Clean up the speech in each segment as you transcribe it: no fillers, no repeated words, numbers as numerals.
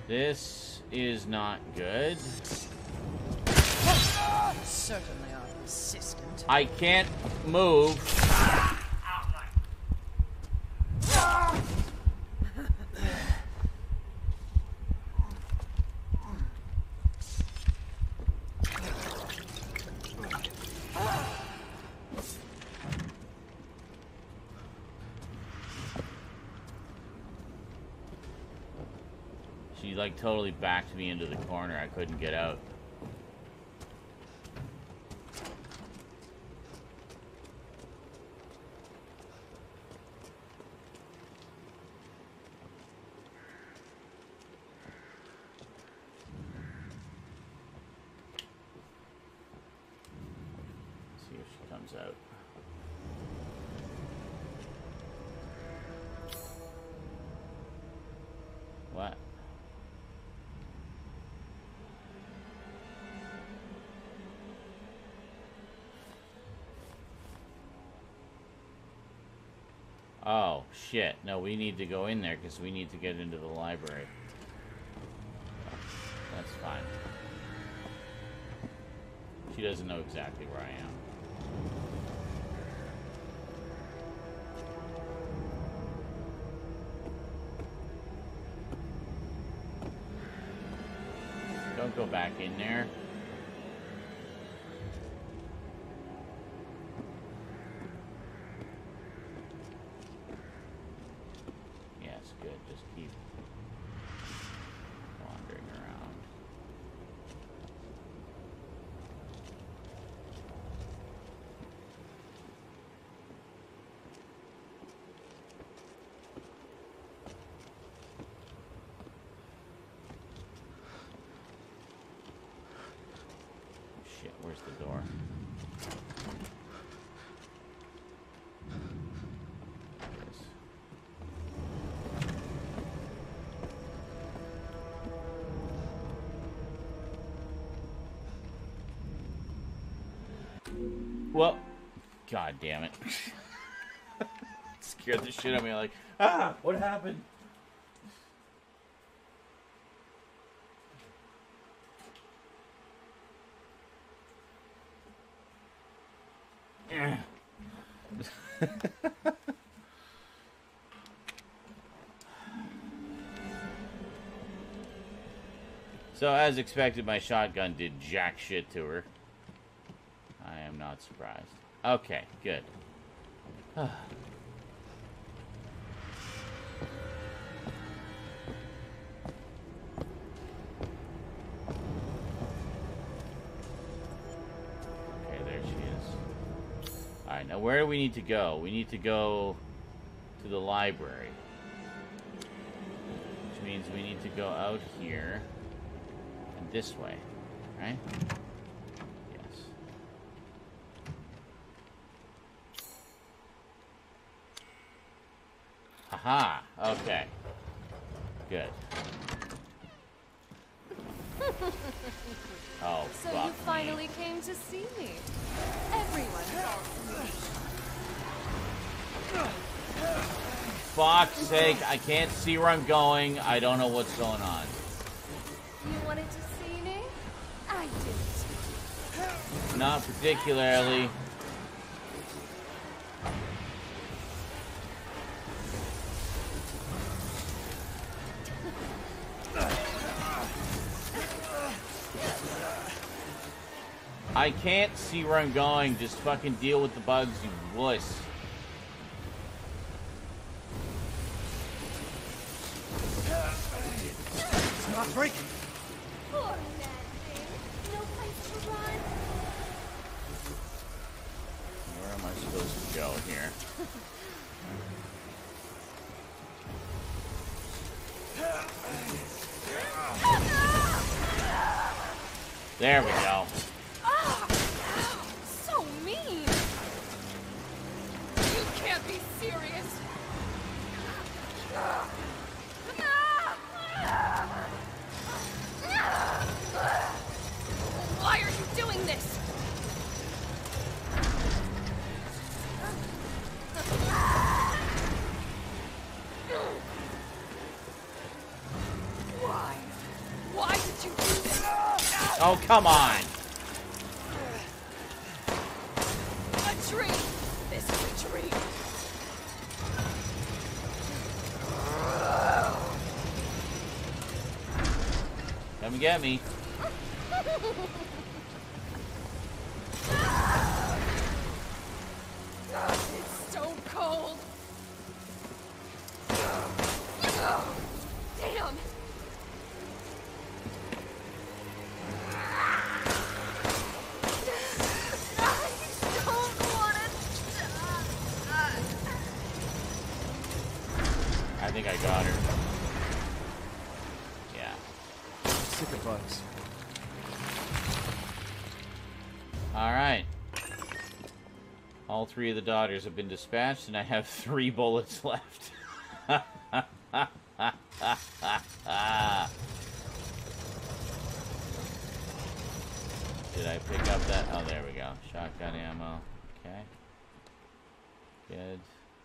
This is not good. Certainly are persistent. I can't move. She like totally backed me into the corner. I couldn't get out. See if she comes out. What? Oh, shit. No, we need to go in there because we need to get into the library. That's fine. She doesn't know exactly where I am. Don't go back in there. Yes, good. Just keep wandering around. Shit, where's the door? There it is. Well, god damn it. Scared the shit out of me. Like, ah, what happened? So, as expected, my shotgun did jack shit to her. I am not surprised. Okay, good. Okay, there she is. Alright, now where do we need to go? We need to go to the library. Which means we need to go out here and this way, right? Yes. Aha! Okay. Good. Oh, So fuck you me. finally came to see me. Everyone calls me. Fuck's sake, I can't see where I'm going. I don't know what's going on. You wanted to see me? I didn't. Not particularly. I can't see where I'm going. Just fucking deal with the bugs, you wuss. It's not breaking. Poor mad thing. No place to run. Where am I supposed to go here? There we go. So mean. You can't be serious. Why are you doing this? Why? Oh, come on! A treat! This is a treat! Come and get me. It's so cold! Damn! I don't want it! I think I got her. Yeah. Sick of bugs. Alright. All 3 of the daughters have been dispatched, and I have 3 bullets left. Did I pick up that? Oh, there we go. Shotgun ammo. Okay. Good.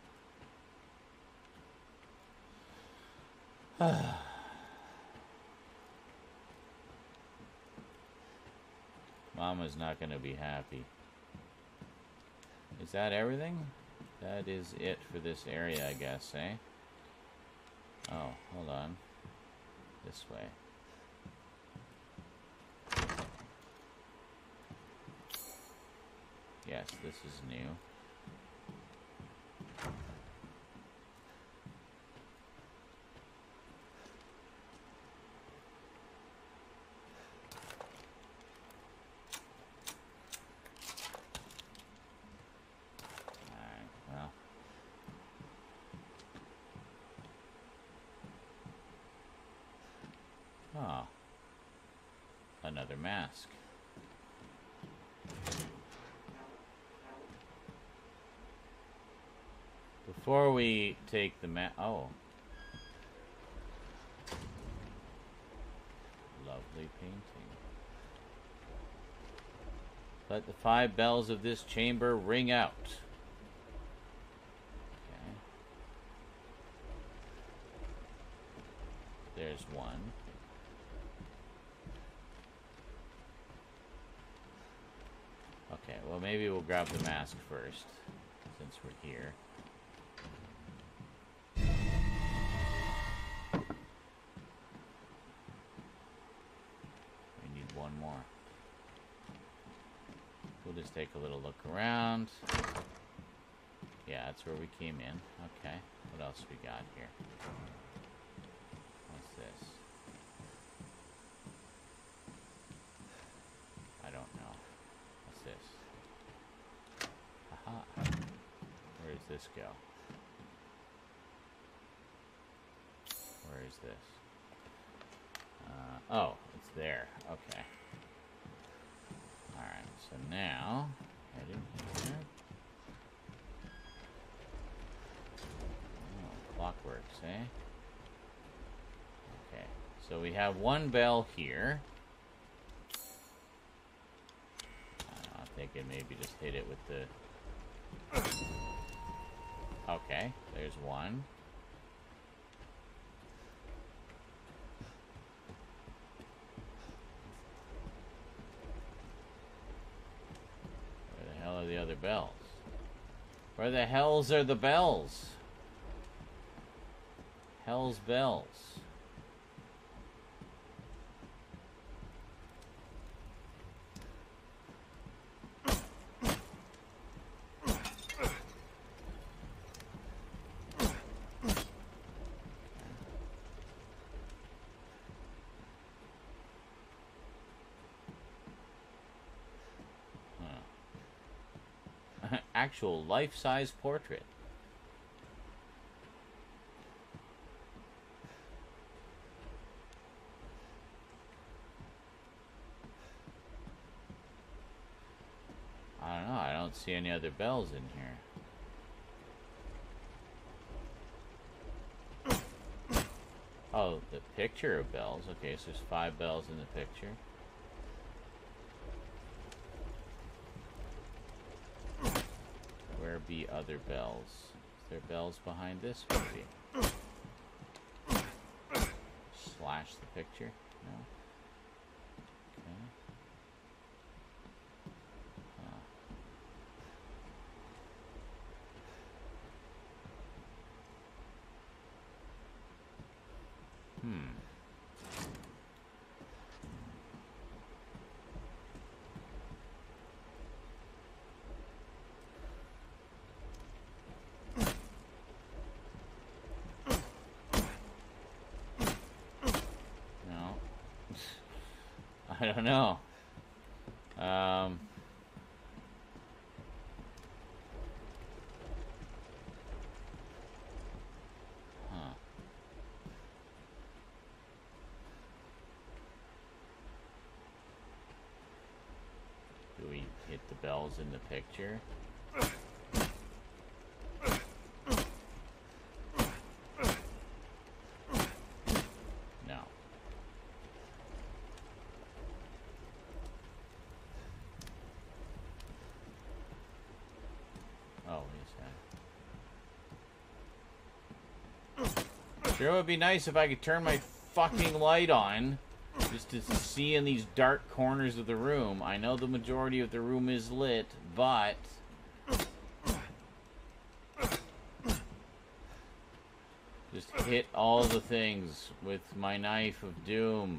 Mama's not going to be happy. Is that everything? That is it for this area, I guess, eh? Oh, hold on. This way. Yes, this is new. Alright, well. Oh. Another mask. Before we take the oh. Lovely painting. Let the 5 bells of this chamber ring out. Okay. There's one. Okay, well maybe we'll grab the mask first, since we're here. We need one more. We'll just take a little look around. Yeah, that's where we came in. Okay, what else we got here? What's this? I don't know. What's this? Aha. Where does this go? Where is this? Oh, it's there. Okay. Alright, so now, head in here. Oh, clockworks, eh? Okay, so we have one bell here. I'm thinking maybe just hit it with the... Okay, there's one. Where the hell are the other bells? Where the hells are the bells? Hell's bells. Actual life-size portrait. I don't know. I don't see any other bells in here. Oh, the picture of bells. Okay, so there's 5 bells in the picture. Where be other bells? Is there bells behind this? Maybe. Slash the picture? No. Okay. I don't know. Huh. Do we hit the bells in the picture? No. Oh, wait a second. Sure would be nice if I could turn my fucking light on just to see in these dark corners of the room. I know the majority of the room is lit, but just hit all the things with my knife of doom.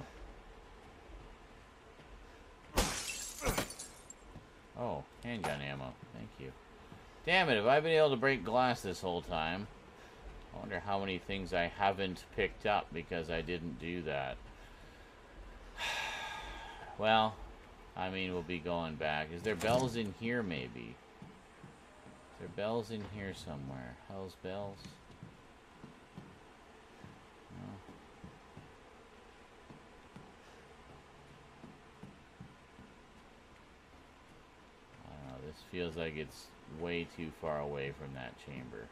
Oh, handgun ammo. Thank you. Damn it, have I been able to break glass this whole time? I wonder how many things I haven't picked up because I didn't do that. Well, I mean, we'll be going back. Is there bells in here, maybe? Is there bells in here somewhere? Hell's bells? No. I don't know. This feels like it's way too far away from that chamber.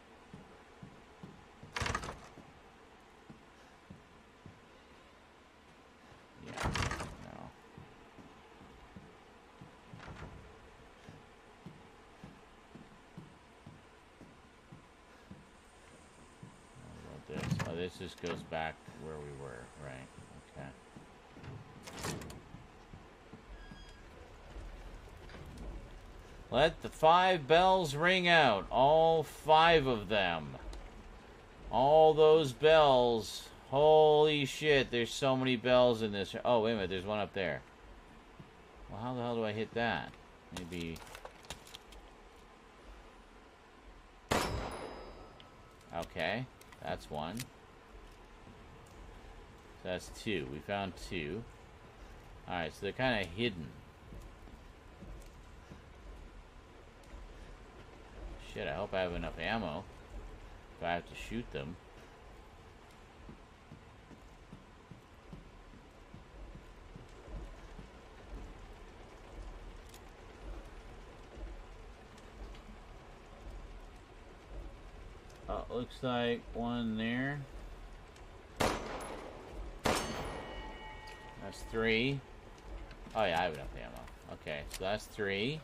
Yeah, no. What about this? Oh, this just goes back where we were, right? Okay. Let the 5 bells ring out. All 5 of them. All those bells. Holy shit, there's so many bells in this. Oh, wait a minute, there's one up there. Well, how the hell do I hit that? Maybe... Okay, that's one. So that's 2. We found 2. Alright, so they're kind of hidden. Shit, I hope I have enough ammo if I have to shoot them. Looks like one there. That's 3. Oh yeah, I have enough ammo. Okay, so that's 3.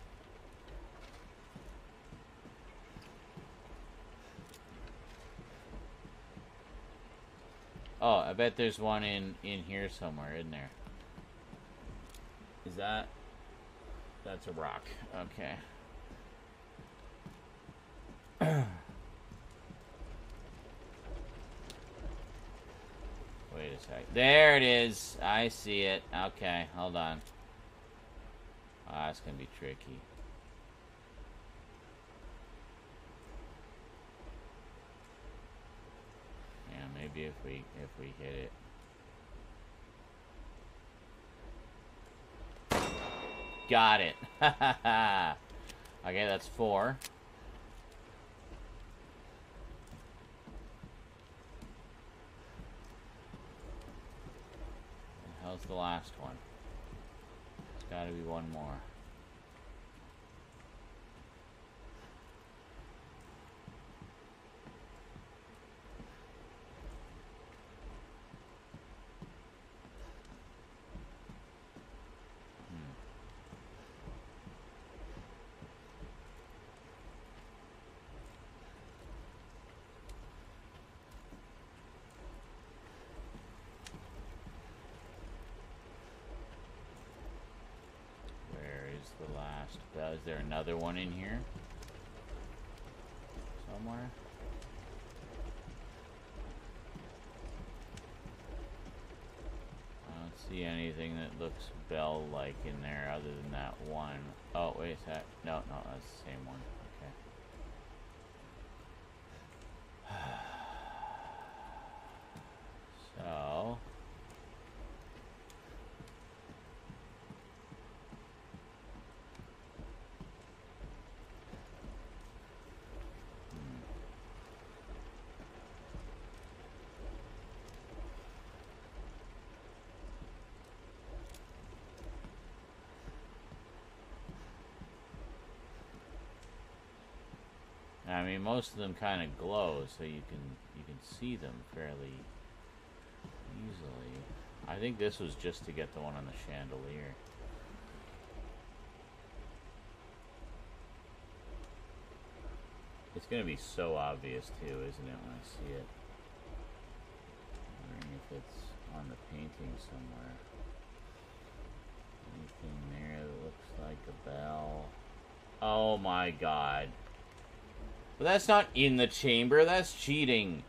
Oh, I bet there's one in here somewhere, isn't there? Is that... That's a rock. Okay. Wait a sec. There it is. I see it. Okay, hold on. Oh, that's gonna be tricky. Yeah, maybe if we hit it. Got it. Okay, that's 4. How's the last one? There's gotta be one more. The last bell. Is there another one in here? Somewhere? I don't see anything that looks bell-like in there other than that one. Oh, wait a sec. No, that's the same one. Okay. So... mean, most of them kind of glow, so you can see them fairly easily. I think this was just to get the one on the chandelier. It's gonna be so obvious too, isn't it, when I see it? Wondering if it's on the painting somewhere. Anything there that looks like a bell? Oh my god. But that's not in the chamber, that's cheating.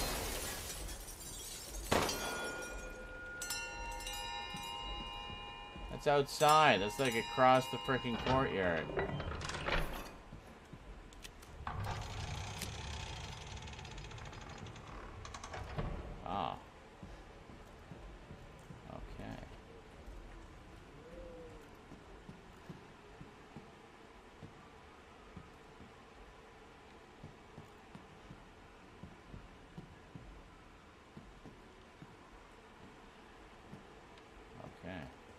That's outside, that's like across the frickin' courtyard. Ah. Okay. Okay.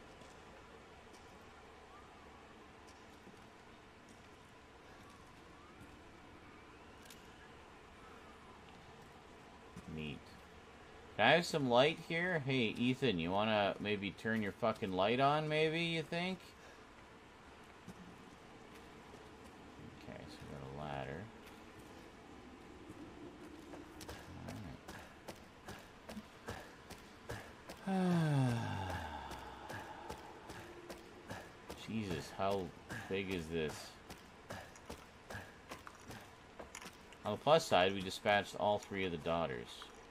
Neat. Can I have some light here? Hey, Ethan, you wanna maybe turn your fucking light on, maybe, you think? Okay, so we got a ladder. Alright. Jesus, how big is this? On the plus side, we dispatched all 3 of the daughters.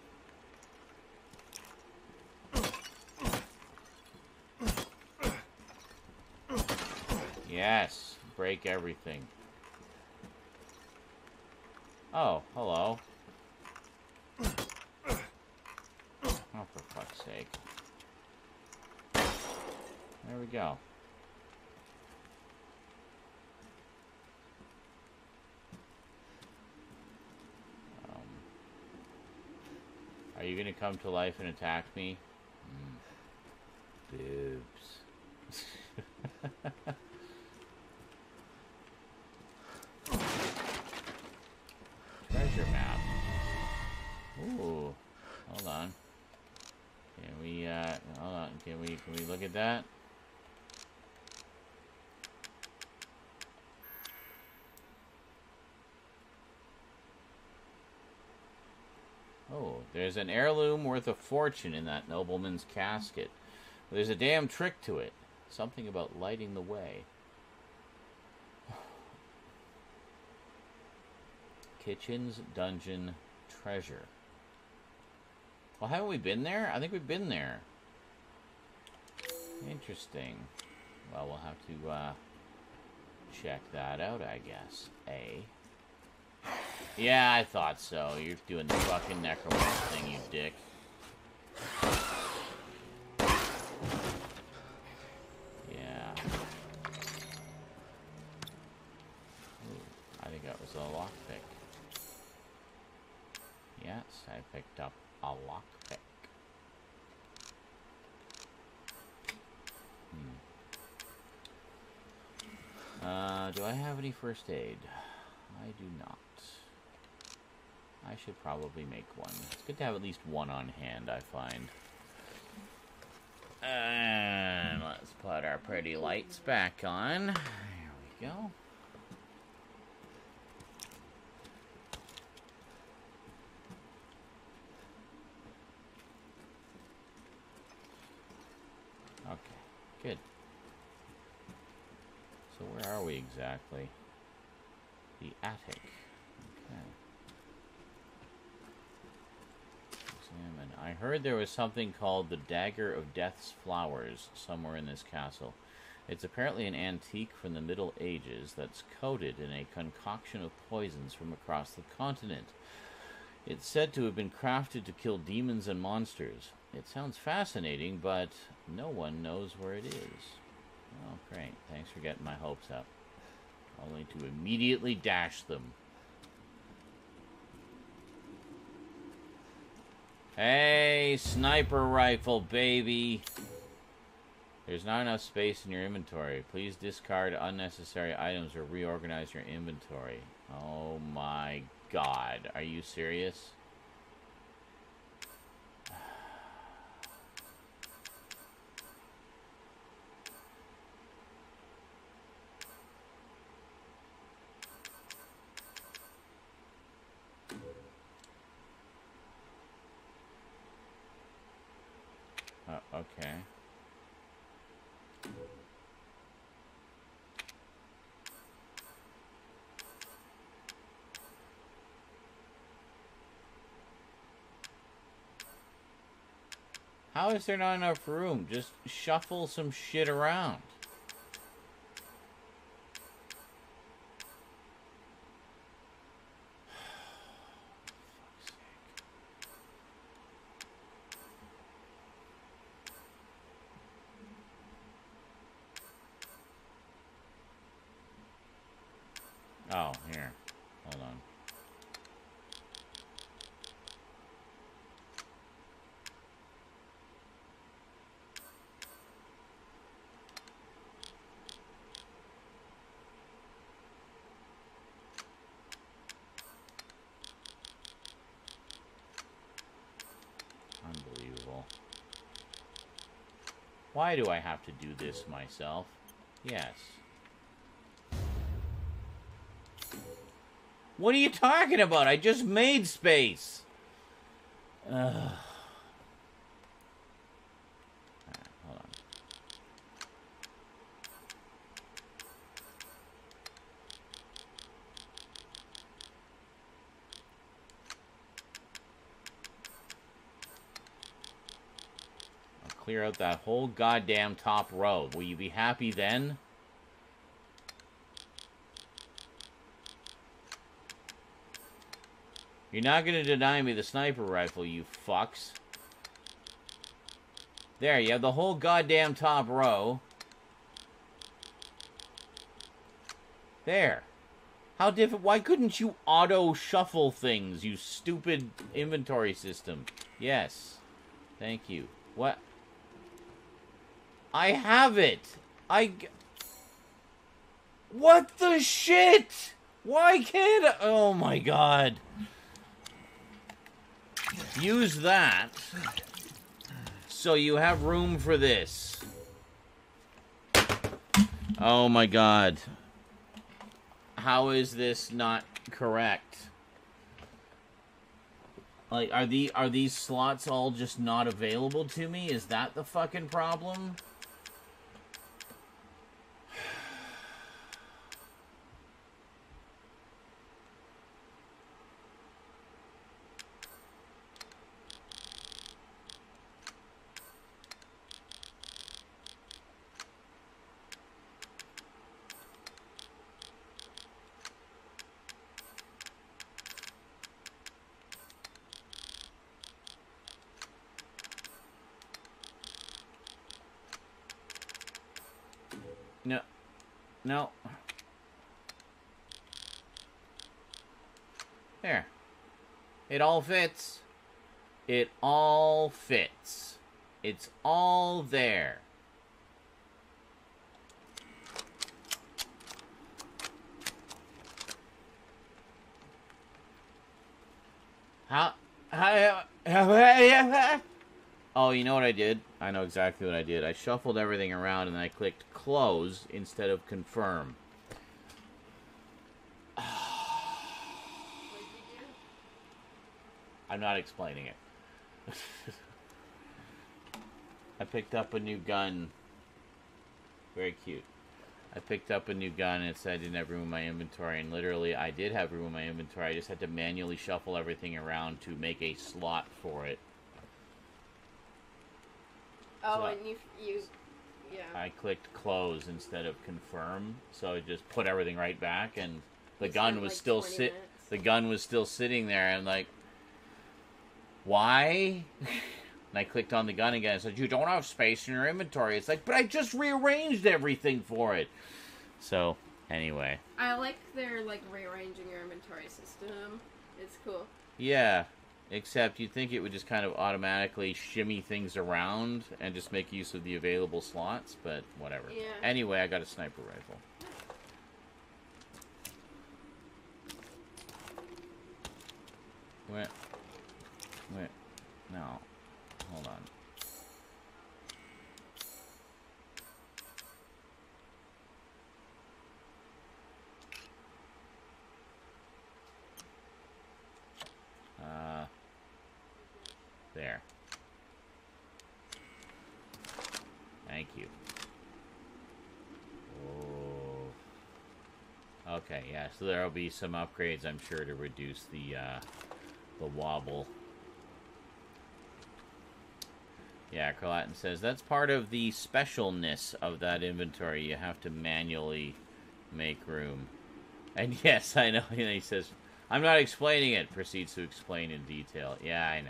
Yes, break everything. Oh, hello. Oh, for fuck's sake. There we go. Are you gonna come to life and attack me? Boobs. Treasure map. Ooh. Hold on. Can we, hold on. Can we look at that? Oh, there's an heirloom worth a fortune in that nobleman's casket. There's a damn trick to it. Something about lighting the way. Kitchen's dungeon treasure. Well, haven't we been there? I think we've been there. Interesting. Well, we'll have to check that out, I guess. Yeah, I thought so. You're doing the fucking necromancer thing, you dick. Yeah. Ooh, I think that was a lockpick. Yes, I picked up a lockpick. Do I have any first aid? I do not. I should probably make one. It's good to have at least one on hand, I find. And let's put our pretty lights back on. There we go. Okay, good. So where are we exactly? The attic. Okay. Examine. I heard there was something called the Dagger of Death's Flowers somewhere in this castle. It's apparently an antique from the Middle Ages that's coated in a concoction of poisons from across the continent. It's said to have been crafted to kill demons and monsters. It sounds fascinating, but no one knows where it is. Oh, great. Thanks for getting my hopes up. Only to immediately dash them. Hey, sniper rifle, baby! There's not enough space in your inventory. Please discard unnecessary items or reorganize your inventory. Oh my god. Are you serious? Okay. How is there not enough room? Just shuffle some shit around. Oh, here. Hold on. Unbelievable. Why do I have to do this myself? Yes. What are you talking about? I just made space. Ugh. Alright, hold on. I'll clear out that whole goddamn top row. Will you be happy then? You're not going to deny me the sniper rifle, you fucks. There, you have the whole goddamn top row. There. How difficult? Why couldn't you auto-shuffle things, you stupid inventory system? Yes. Thank you. What? I have it! What the shit? Why can't I? Oh my god. Use that so you have room for this. Oh my god. How is this not correct? Like, are these slots all just not available to me? Is that the fucking problem? No. No. There. It all fits. It all fits. It's all there. Oh, you know what I did? I know exactly what I did. I shuffled everything around and I clicked close instead of confirm. I'm not explaining it. I picked up a new gun. Very cute. I picked up a new gun and it said I didn't have room in my inventory, and literally I did have room in my inventory. I just had to manually shuffle everything around to make a slot for it. Oh, So and yeah. I clicked close instead of confirm, so I just put everything right back, and the You gun spent, was like, still 20 minutes. the gun was still sitting there, and like, why? And I clicked on the gun again. It said, you don't have space in your inventory. It's like, but I just rearranged everything for it. So, anyway. I like their, like, rearranging your inventory system. It's cool. Yeah, except you'd think it would just kind of automatically shimmy things around and just make use of the available slots, but whatever. Yeah. Anyway, I got a sniper rifle. Wait. Wait. No. Hold on. There. Thank you. Oh. Okay, yeah, so there'll be some upgrades, I'm sure, to reduce the wobble. Yeah, Carlatin says, that's part of the specialness of that inventory. You have to manually make room. And yes, I know, he says, I'm not explaining it, proceeds to explain in detail. Yeah, I know.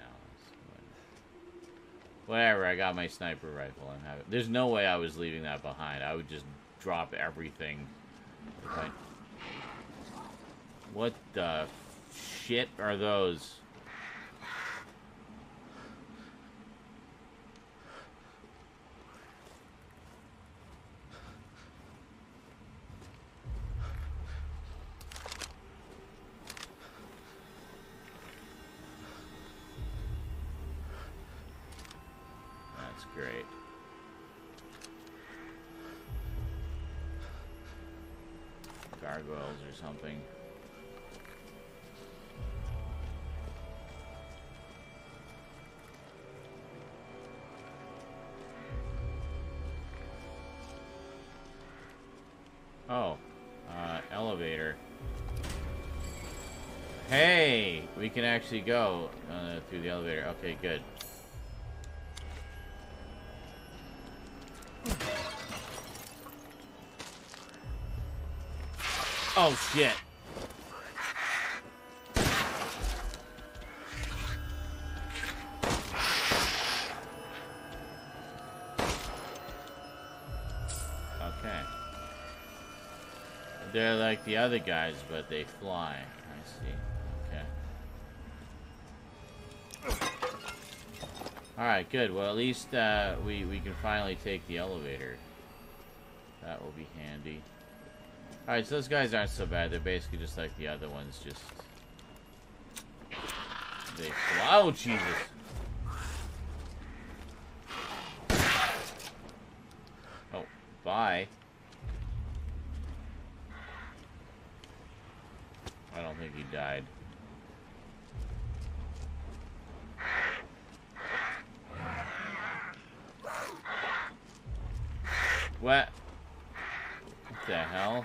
Whatever, I got my sniper rifle. There's no way I was leaving that behind. I would just drop everything. What the shit are those? Great. Gargoyles or something. Oh, elevator. Hey, we can actually go through the elevator. Okay, good. Oh, shit. Okay. They're like the other guys, but they fly. I see. Okay. Alright, good. Well, at least we can finally take the elevator. That will be handy. Alright, so those guys aren't so bad. They're basically just like the other ones, just... They fly. Oh, Jesus! Oh, bye. I don't think he died. What? What the hell?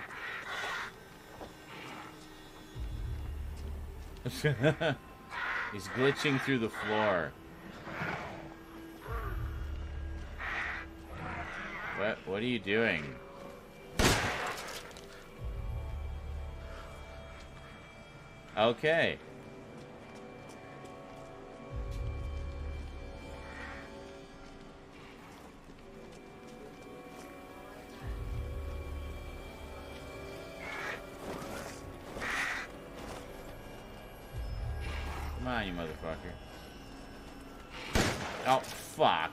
He's glitching through the floor. What are you doing? Okay. Come on, you motherfucker. Oh, fuck.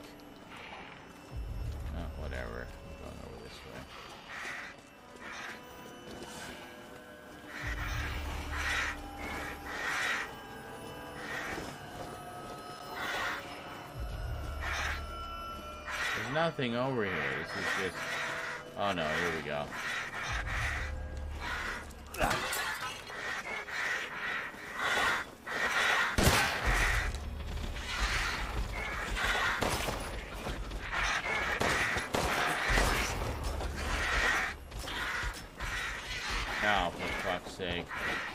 Oh, whatever. I'm going over this way. There's nothing over here. This is just... Oh, no. Here we go. Oh, for fuck's sake.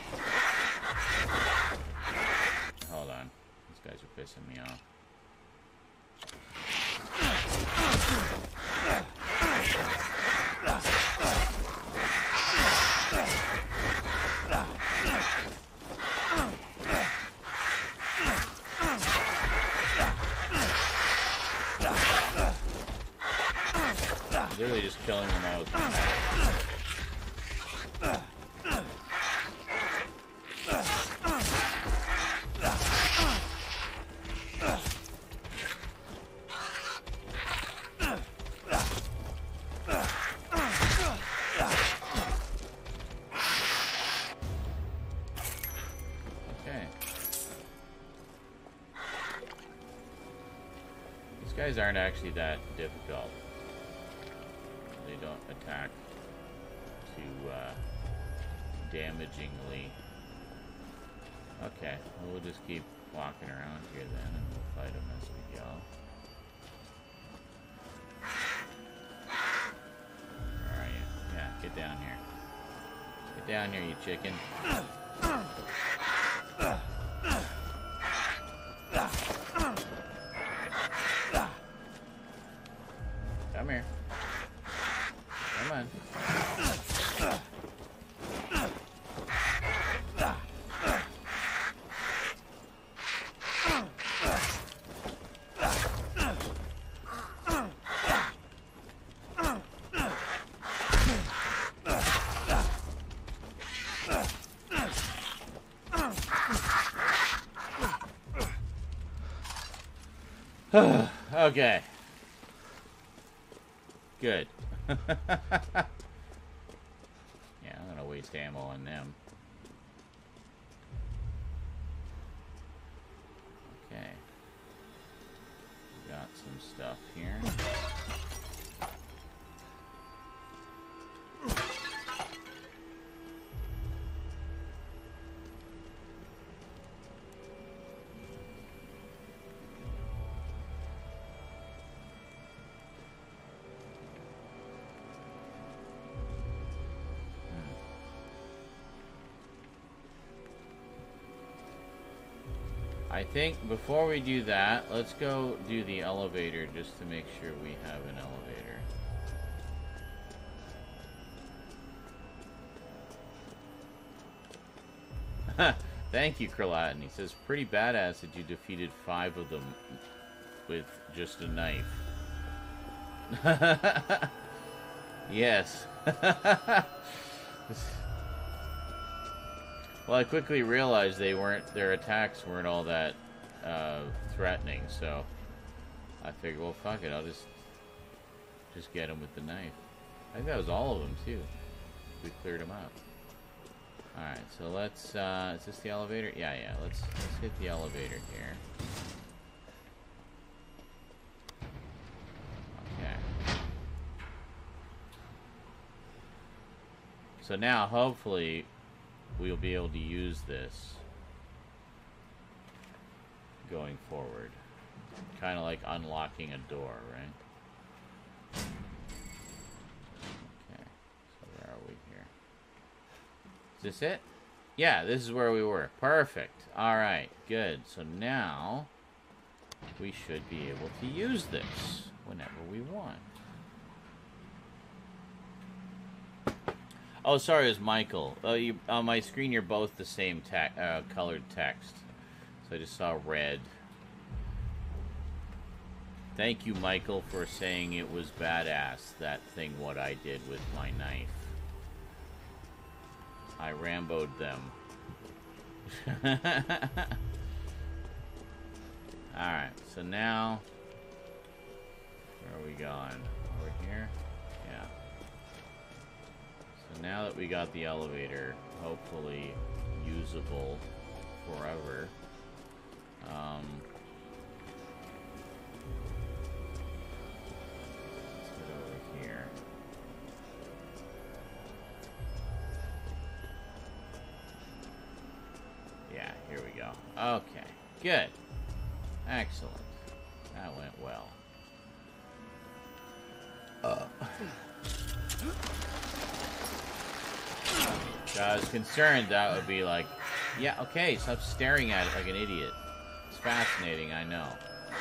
Hold on. These guys are pissing me off. Literally just killing them all with my guys aren't actually that difficult. They don't attack too damagingly. Okay, well, we'll just keep walking around here then, and we'll fight them as we go. Where are you? Yeah, get down here. Get down here, you chicken. Come here. Come on. Okay. Good. Yeah, I'm gonna waste ammo on them. Okay. Got some stuff here. I think before we do that, let's go do the elevator just to make sure we have an elevator. Thank you, Kralatin. He says, pretty badass that you defeated 5 of them with just a knife. Yes. Well, I quickly realized their attacks weren't all that threatening, so I figured, well, fuck it, I'll just get them with the knife. I think that was all of them too. We cleared them out. All right, so let's. Is this the elevator? Yeah. Let's hit the elevator here. Okay. So now, hopefully, we'll be able to use this going forward. Kind of like unlocking a door, right? Okay, so where are we here? Is this it? Yeah, this is where we were. Perfect. Alright, good. So now we should be able to use this whenever we want. Oh, sorry, it was Michael. On my screen, you're both the same colored text. So I just saw red. Thank you, Michael, for saying it was badass, that thing what I did with my knife. I Rambo'd them. Alright, so now... where are we going? Over here? Yeah. So now that we got the elevator, hopefully usable forever, let's get over here. Yeah, here we go. Okay, good. Excellent. That went well. So I was concerned that would be like, yeah, okay, stop staring at it like an idiot. It's fascinating, I know.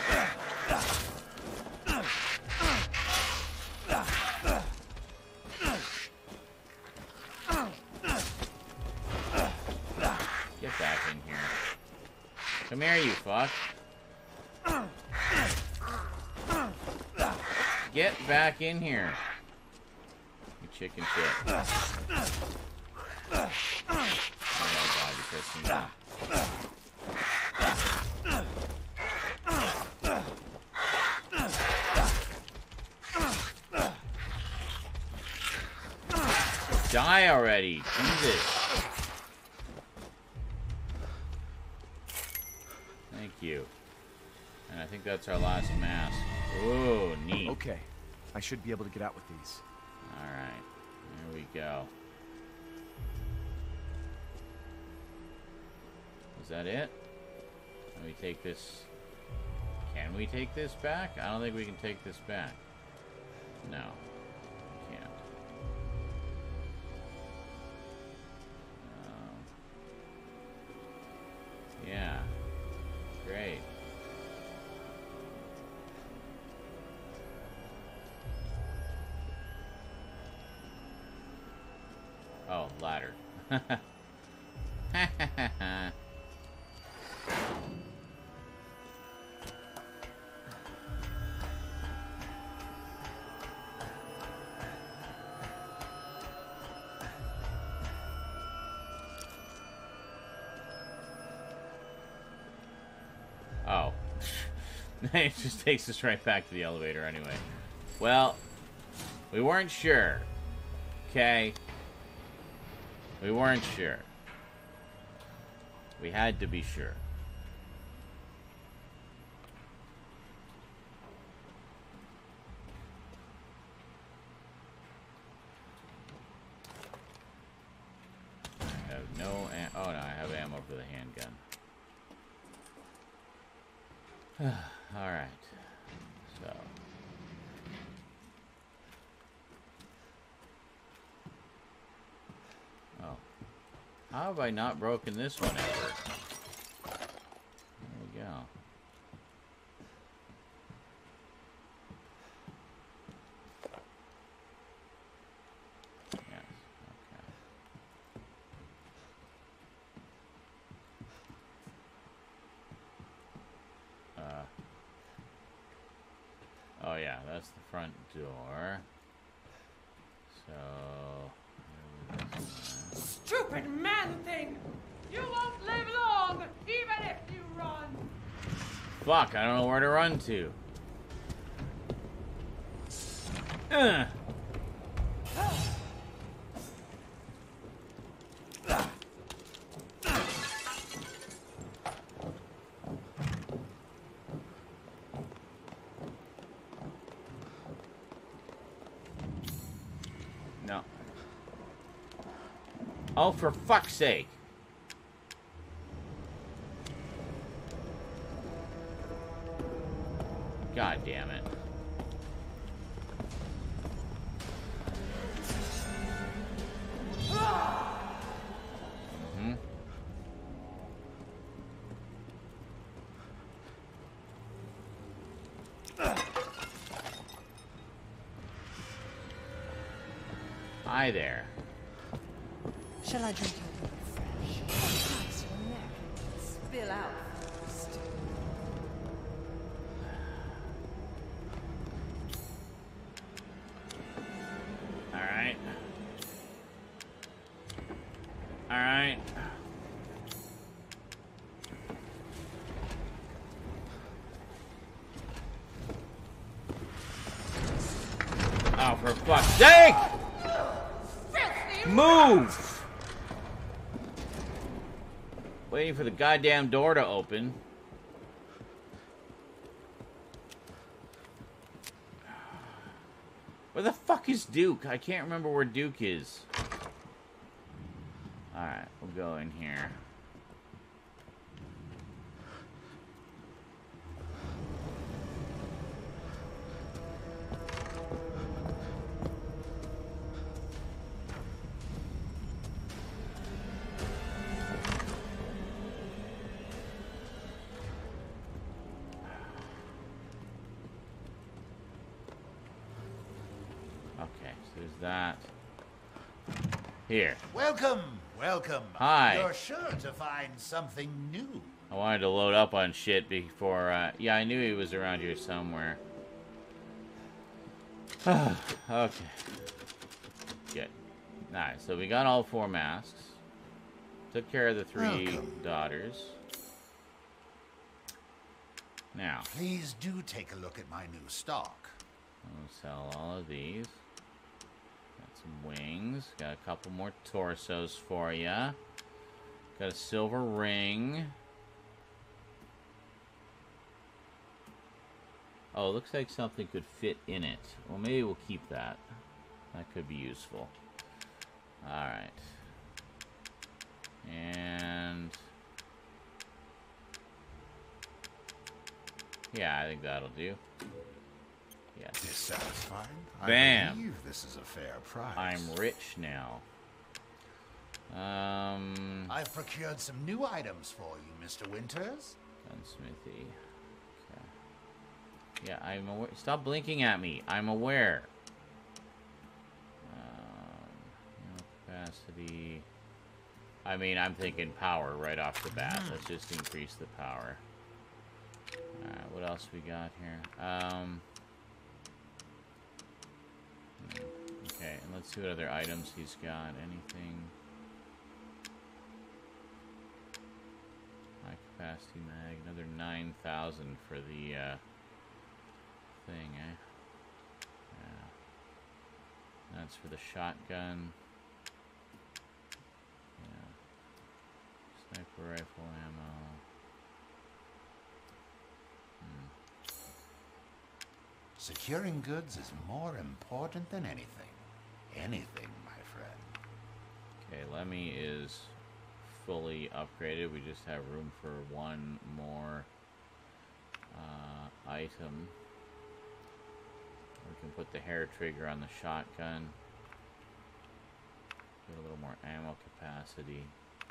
Get back in here. Come here, you fuck. Get back in here. You chicken shit. Oh my god, you're pissing me off. Die already, Jesus. Thank you. And I think that's our last mask. Ooh, neat. Okay, I should be able to get out with these. Alright, there we go. Is that it? Can we take this? Can we take this back? I don't think we can take this back. No, we can't. Yeah, great. Oh, ladder. Oh. It just takes us right back to the elevator anyway. Well, we weren't sure. Okay? We weren't sure. We had to be sure. I have no oh no, I have ammo for the handgun. Alright. So. Oh. How have I not broken this one ever? There we go. Yes, okay. Oh yeah, that's the front door. So... Stupid man thing! You won't live long, even if you run! Fuck, I don't know where to run to. No. Oh, for fuck's sake. God damn it. Hi there. Shall I drink your milk fresh? Perhaps your neck will spill out first. Alright. Alright. Oh, for fuck's sake! Move! Waiting for the goddamn door to open. Where the fuck is Duke? I can't remember where Duke is. Alright, we'll go in here. Okay, so there's that. Here. Welcome, welcome. Hi. You're sure to find something new. I wanted to load up on shit before, yeah, I knew he was around here somewhere. Okay. Good. Alright, so we got all 4 masks. Took care of the 3 Welcome. daughters. Now, Please do take a look at my new stock. we'll sell all of these. Got some wings. Got a couple more torsos for ya. Got a silver ring. Oh, it looks like something could fit in it. Well, maybe we'll keep that. That could be useful. Alright. And... yeah, I think that'll do. Yes. Dissatisfied? Bam. I believe this is a fair price. I'm rich now. I've procured some new items for you, Mr. Winters. Gunsmithy. Okay. Yeah, I'm aware. Stop blinking at me. I'm aware. Capacity. I mean, I'm thinking power right off the bat. Let's just increase the power. Alright, what else we got here? Okay, and let's see what other items he's got. Anything? High capacity mag, another 9,000 for the thing, eh? Yeah. That's for the shotgun. Yeah. Sniper rifle ammo. Securing goods is more important than anything. Anything, my friend. Okay, Lemmy is fully upgraded. We just have room for one more item. We can put the hair trigger on the shotgun. Get a little more ammo capacity.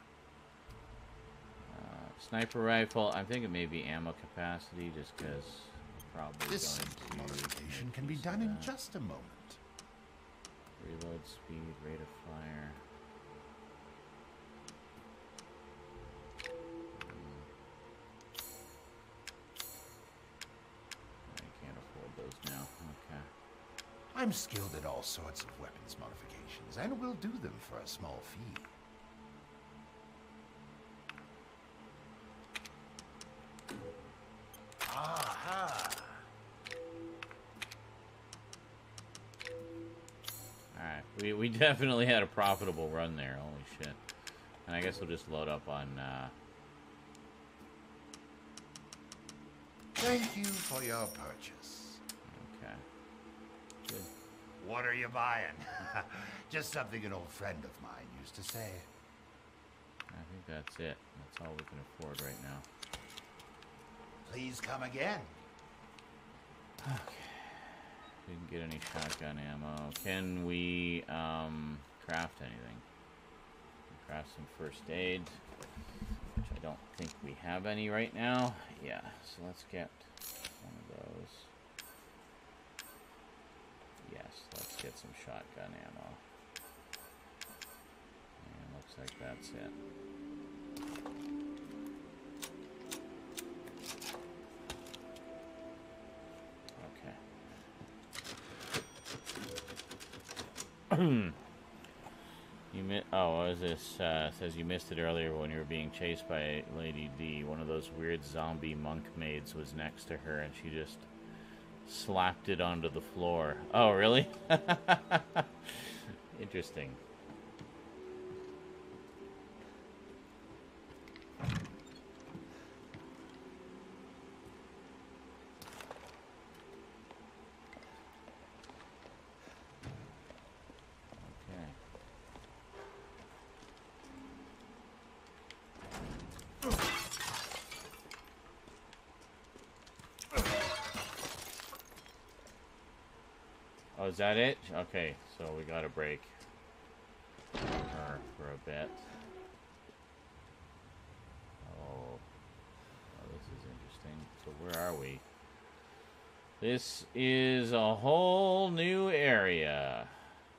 Sniper rifle, I think it may be ammo capacity just because probably This going simple to modification can make be use done of in that. just a moment. Reload speed, rate of fire. I can't afford those now. Okay. I'm skilled at all sorts of weapons modifications, and will do them for a small fee. Aha! Alright, we definitely had a profitable run there. Holy shit. And I guess we'll just load up on, Thank you for your purchase. okay. Good. What are you buying? Just something an old friend of mine used to say. I think that's it. That's all we can afford right now. Please come again. Didn't get any shotgun ammo. Can we craft anything? Craft some first aid, which I don't think we have any right now. Yeah, so let's get one of those. Yes, let's get some shotgun ammo. And looks like that's it. Oh, what is this? Says you missed it earlier when you were being chased by Lady D. One of those weird zombie monk maids was next to her, and she just slapped it onto the floor. Oh, really? Interesting. Oh, is that it? Okay, so we got a break her for a bit. Oh, this is interesting. So where are we? This is a whole new area.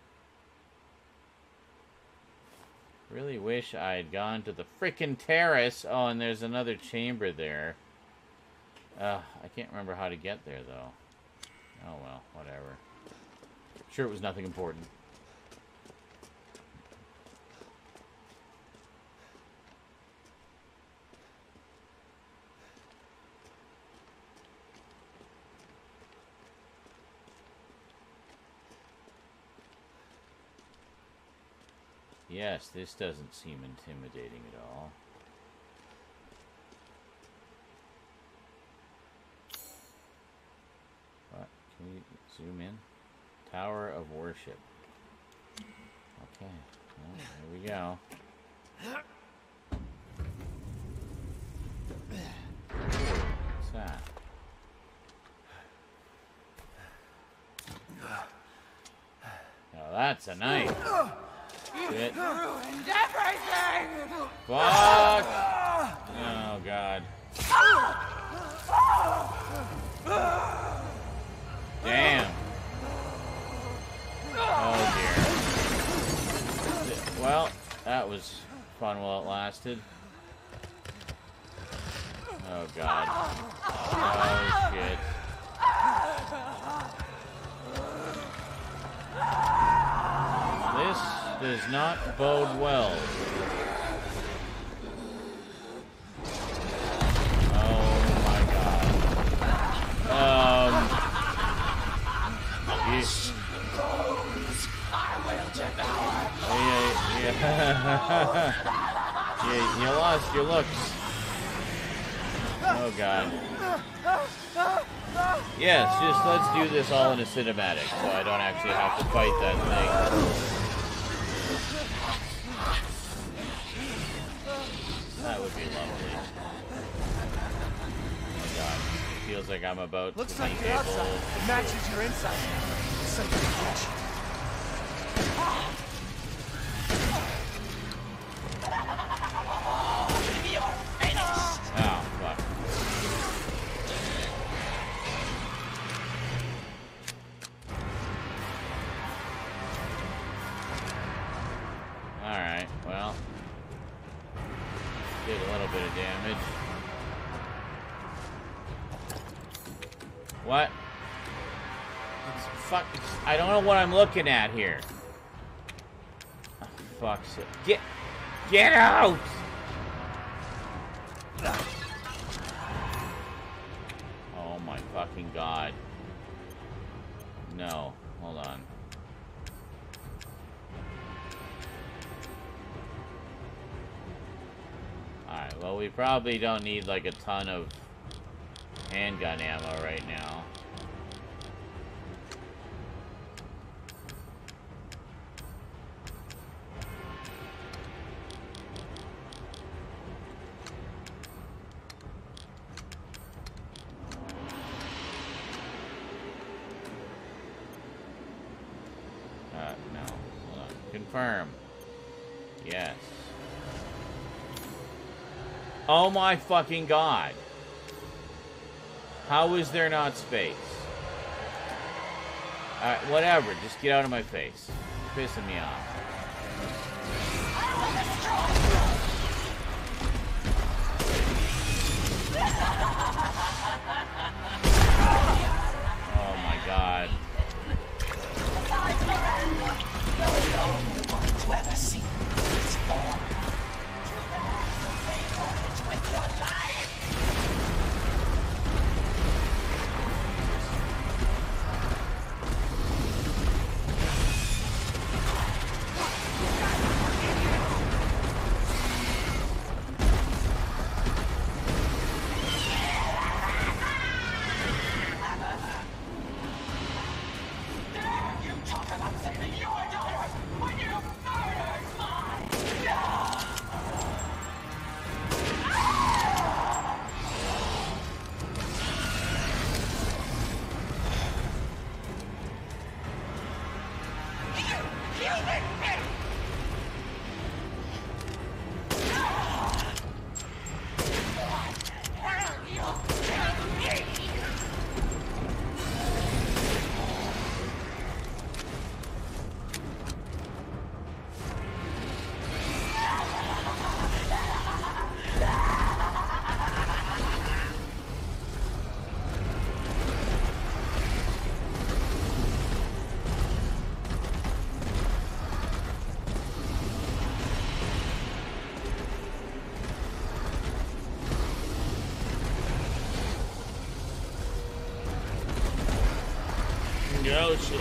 Really wish I'd gone to the frickin' terrace. Oh, and there's another chamber there. I can't remember how to get there, though. Oh, well, whatever. Sure, it was nothing important. Yes, this doesn't seem intimidating at all. Zoom in. Tower of Worship. Okay. Well, here we go. What's that? Oh, that's a knife. Shit. Ruined everything! Fuck! Oh, God. Damn. Oh, dear. Well, that was fun while it lasted. Oh, God. Oh, shit. This does not bode well. Oh, my God. Yeah, you lost your looks. Oh, God. Yes, just let's do this all in a cinematic, so I don't actually have to fight that thing. That would be lovely. Oh, God. It feels like I'm about Looks to like be your able outside to... matches your inside. Such a bitch. Oh, fuck. Alright, well. Did a little bit of damage. What? Fuck. I don't know what I'm looking at here. Oh, fuck's sake. Get out! Oh my fucking God. No. Hold on. Alright, well, we probably don't need like a ton of handgun ammo right now. No. Hold on. Confirm. Yes. Oh my fucking God. How is there not space? Alright, whatever. Just get out of my face. You're pissing me off. Oh my God. Oh shit.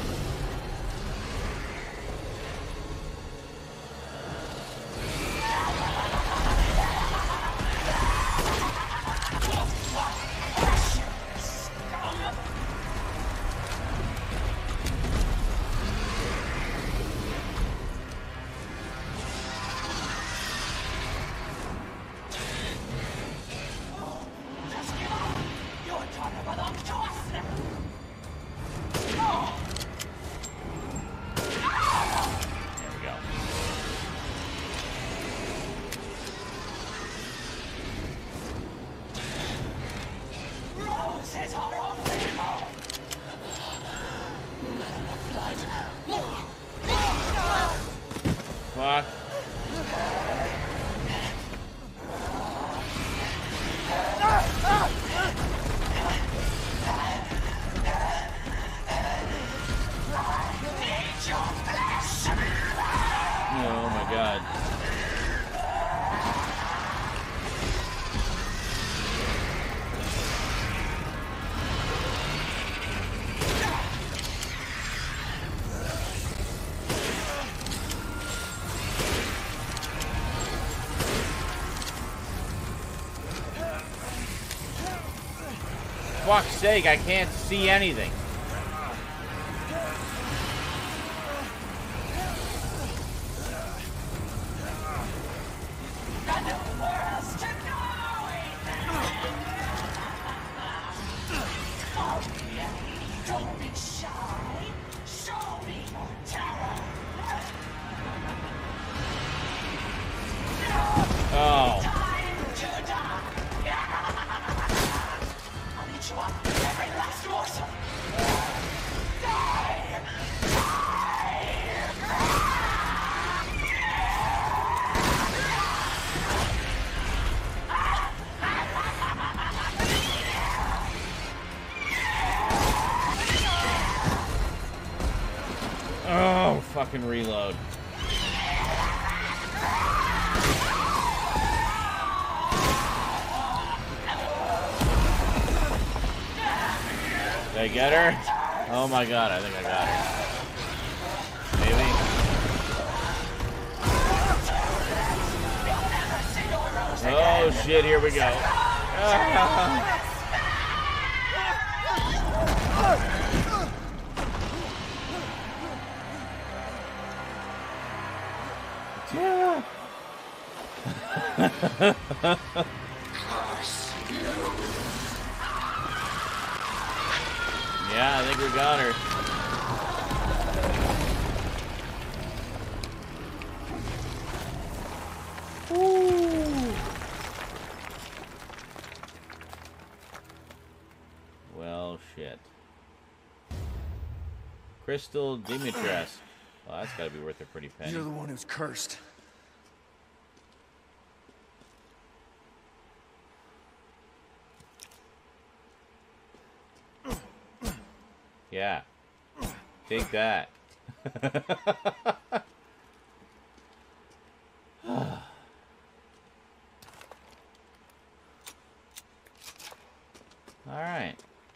Fuck. Oh my god. Fuck's sake, I can't see anything. Oh. Oh, fucking reload. Did I get her? Oh my god, I think I got her. Maybe? Oh shit, here we go. Ah. Yeah, I think we got her. Woo. Well, shit. Crystal Dimitrescu. Well, that's gotta be worth a pretty penny. You're the one who's cursed. Yeah. Take that. Alright.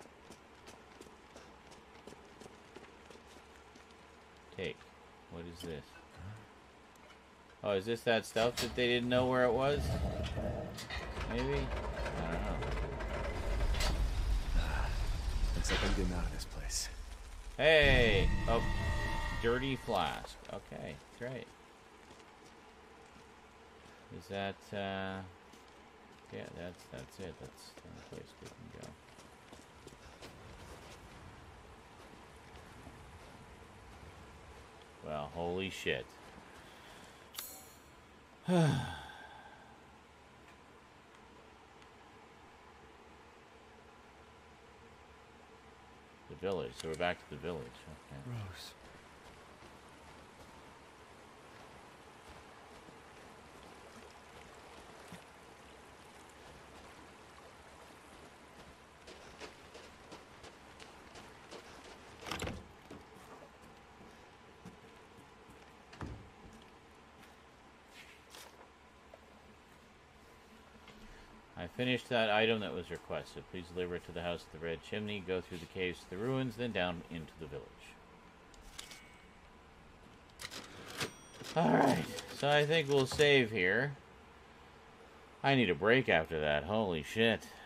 Take. What is this? Oh, is this that stuff that they didn't know where it was? Maybe? I don't know. Looks like I'm getting out of this place. Hey! Oh, dirty flask. Okay, great. Is that, yeah, that's it. That's the only place we can go. Well, holy shit. The village. So we're back to the village. Okay. Rose. I finished that item that was requested. Please deliver it to the house of the Red Chimney. Go through the caves to the ruins, then down into the village. Alright, so I think we'll save here. I need a break after that. Holy shit.